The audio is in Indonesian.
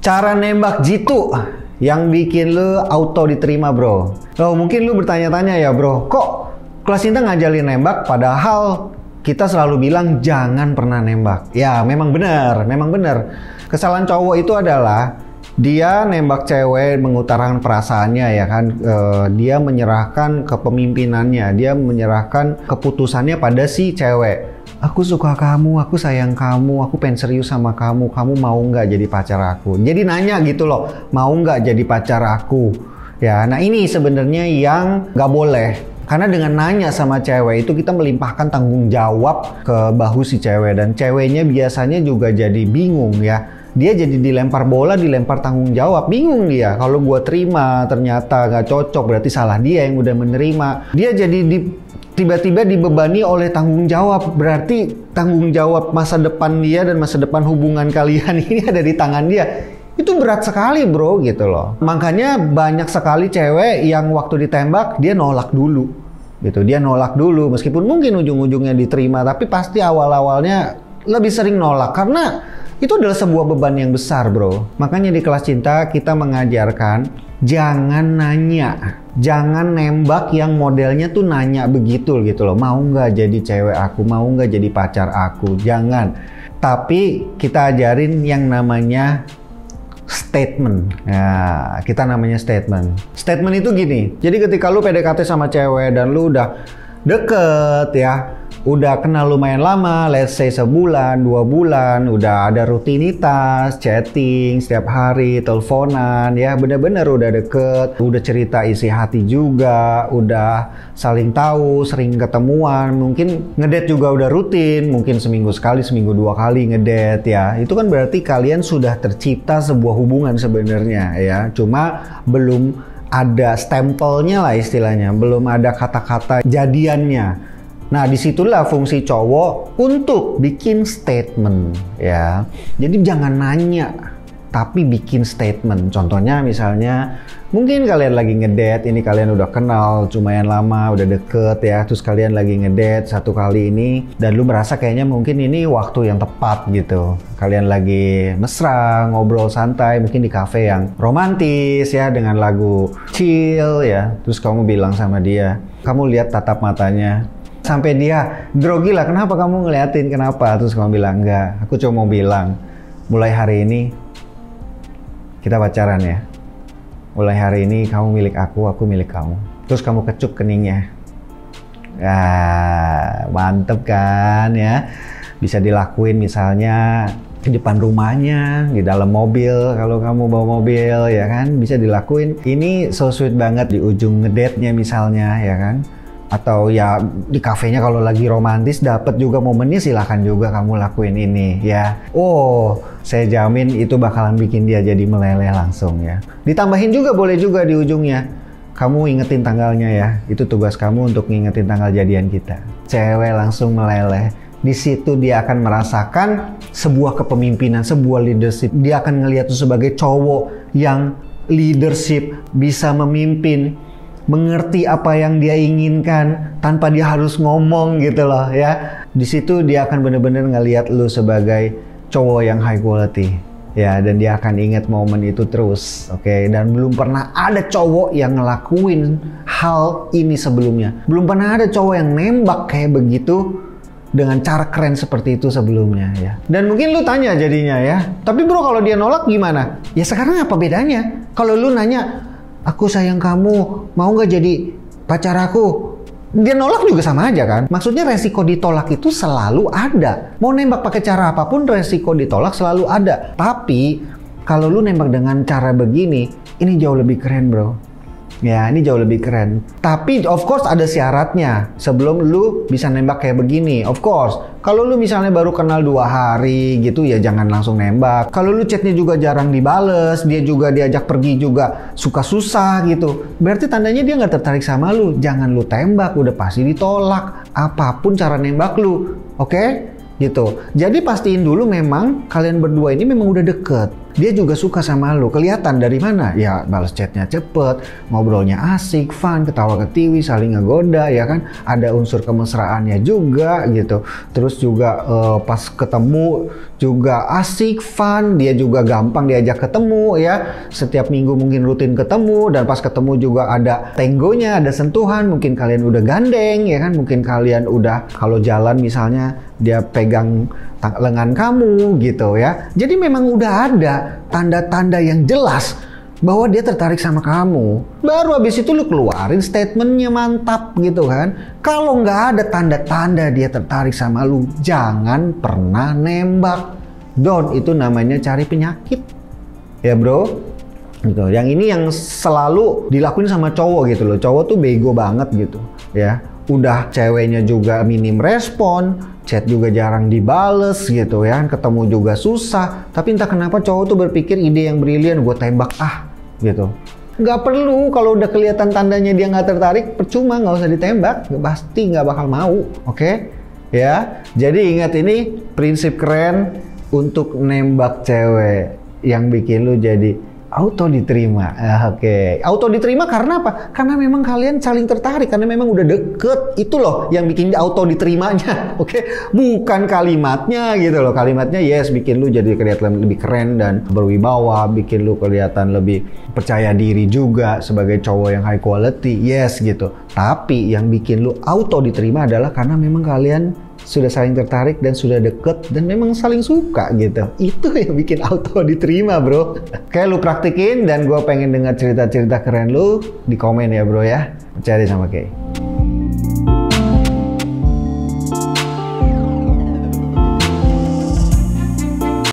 Cara nembak jitu yang bikin lu auto diterima, bro. Oh, mungkin lu bertanya-tanya ya, bro, kok kelas cinta ngajarin nembak padahal kita selalu bilang jangan pernah nembak. Ya, memang benar. Kesalahan cowok itu adalah dia nembak cewek mengutarakan perasaannya, ya kan. Dia menyerahkan kepemimpinannya, dia menyerahkan keputusannya pada si cewek. Aku suka kamu, aku sayang kamu, aku pengen serius sama kamu, kamu mau nggak jadi pacar aku? Jadi nanya gitu loh, mau nggak jadi pacar aku? Ya, nah ini sebenarnya yang nggak boleh. Karena dengan nanya sama cewek itu kita melimpahkan tanggung jawab ke bahu si cewek. Dan ceweknya biasanya juga jadi bingung ya. Dia jadi dilempar bola, dilempar tanggung jawab. Bingung dia, kalau gua terima ternyata nggak cocok, berarti salah dia yang udah menerima. Dia jadi tiba-tiba dibebani oleh tanggung jawab. Berarti tanggung jawab masa depan dia dan masa depan hubungan kalian ini ada di tangan dia. Itu berat sekali, bro, gitu loh. Makanya banyak sekali cewek yang waktu ditembak dia nolak dulu gitu. Dia nolak dulu meskipun mungkin ujung-ujungnya diterima, tapi pasti awal-awalnya lebih sering nolak karena itu adalah sebuah beban yang besar, bro. Makanya di kelas cinta kita mengajarkan jangan nanya, jangan nembak yang modelnya tuh nanya begitu gitu loh. Mau nggak jadi cewek aku, mau nggak jadi pacar aku, jangan. Tapi kita ajarin yang namanya statement. Ya, kita namanya statement. Statement itu gini. Jadi ketika lu PDKT sama cewek dan lu udah deket ya, udah kenal lumayan lama, let's say sebulan, 2 bulan, udah ada rutinitas, chatting setiap hari, teleponan, ya bener-bener udah deket, udah cerita isi hati juga, udah saling tahu, sering ketemuan, mungkin ngedate juga udah rutin, mungkin seminggu sekali, seminggu 2 kali ngedate ya. Itu kan berarti kalian sudah tercipta sebuah hubungan sebenarnya ya, cuma belum ada stempelnya lah istilahnya, belum ada kata-kata jadiannya. Nah, disitulah fungsi cowok untuk bikin statement ya. Jadi jangan nanya, tapi bikin statement. Contohnya misalnya, mungkin kalian lagi ngedate, ini kalian udah kenal lumayan lama, udah deket ya, terus kalian lagi ngedate satu kali ini, dan lu merasa kayaknya mungkin ini waktu yang tepat gitu. Kalian lagi mesra, ngobrol santai, mungkin di cafe yang romantis ya, dengan lagu chill ya. Terus kamu bilang sama dia, kamu lihat tatap matanya, sampai dia grogi lah, kenapa kamu ngeliatin, kenapa? Terus kamu bilang, enggak, aku cuma mau bilang, mulai hari ini kita pacaran ya. Mulai hari ini kamu milik aku milik kamu. Terus kamu kecup keningnya. Mantep kan ya. Bisa dilakuin misalnya di depan rumahnya, di dalam mobil, kalau kamu bawa mobil ya kan, bisa dilakuin. Ini so sweet banget di ujung ngedate-nya misalnya ya kan. Atau ya di kafenya kalau lagi romantis dapet juga momennya, silahkan juga kamu lakuin ini ya. Oh, saya jamin itu bakalan bikin dia jadi meleleh langsung ya. Ditambahin juga boleh juga di ujungnya, kamu ingetin tanggalnya ya. Itu tugas kamu untuk ngingetin tanggal jadian kita. Cewek langsung meleleh. Di situ dia akan merasakan sebuah kepemimpinan, sebuah leadership. Dia akan ngelihat itu sebagai cowok yang leadership, bisa memimpin, mengerti apa yang dia inginkan tanpa dia harus ngomong gitu loh ya. Di situ dia akan bener-bener ngelihat lu sebagai cowok yang high quality ya, dan dia akan ingat momen itu terus, oke? Dan belum pernah ada cowok yang ngelakuin hal ini sebelumnya. Belum pernah ada cowok yang nembak kayak begitu dengan cara keren seperti itu sebelumnya ya. Dan mungkin lu tanya jadinya ya, tapi bro kalau dia nolak gimana? Ya sekarang apa bedanya? Kalau lu nanya, aku sayang kamu, mau nggak jadi pacar aku? Dia nolak juga sama aja kan? Maksudnya resiko ditolak itu selalu ada. Mau nembak pakai cara apapun, resiko ditolak selalu ada. Tapi kalau lu nembak dengan cara begini, ini jauh lebih keren, bro. Ya, ini jauh lebih keren. Tapi of course ada syaratnya sebelum lu bisa nembak kayak begini. Of course, kalau lu misalnya baru kenal 2 hari gitu ya jangan langsung nembak. Kalau lu chatnya juga jarang dibales, dia juga diajak pergi juga suka susah gitu, berarti tandanya dia nggak tertarik sama lu. Jangan lu tembak, udah pasti ditolak. Apapun cara nembak lu, oke? Gitu. Jadi pastiin dulu memang kalian berdua ini memang udah deket. dia juga suka sama lu. Kelihatan dari mana? Ya balas chatnya cepet, ngobrolnya asik, fun, ketawa ketiwi, saling ngegoda ya kan. Ada unsur kemesraannya juga gitu. Terus juga pas ketemu juga asik, fun, dia juga gampang diajak ketemu ya. Setiap minggu mungkin rutin ketemu, dan pas ketemu juga ada tenggonya, ada sentuhan, mungkin kalian udah gandeng ya kan, mungkin kalian udah kalau jalan misalnya dia pegang lengan kamu gitu ya. Jadi memang udah ada tanda-tanda yang jelas bahwa dia tertarik sama kamu. Baru habis itu lu keluarin statementnya mantap gitu kan. Kalau nggak ada tanda-tanda dia tertarik sama lu, jangan pernah nembak. Don't, itu namanya cari penyakit. Ya bro, gitu. Yang ini yang selalu dilakuin sama cowok gitu loh. Cowok tuh bego banget gitu ya. Udah ceweknya juga minim respon, chat juga jarang dibales gitu ya, ketemu juga susah. Tapi entah kenapa cowok tuh berpikir ide yang brilian, gue tembak gitu. Nggak perlu, kalau udah kelihatan tandanya dia nggak tertarik, percuma, nggak usah ditembak, pasti nggak bakal mau, oke? Ya, jadi ingat ini prinsip keren untuk nembak cewek yang bikin lu jadi auto diterima. Oke. Auto diterima karena apa? Karena memang kalian saling tertarik, karena memang udah deket. Itu loh yang bikin auto diterimanya. Oke. Bukan kalimatnya gitu loh. Kalimatnya yes bikin lu jadi kelihatan lebih keren dan berwibawa, bikin lu kelihatan lebih percaya diri juga sebagai cowok yang high quality. Yes gitu. Tapi yang bikin lu auto diterima adalah karena memang kalian sudah saling tertarik dan sudah deket dan memang saling suka gitu. Itu yang bikin auto diterima bro. Oke, lu praktikin dan gue pengen dengar cerita-cerita keren lu di komen ya bro ya. Percaya sama Kay.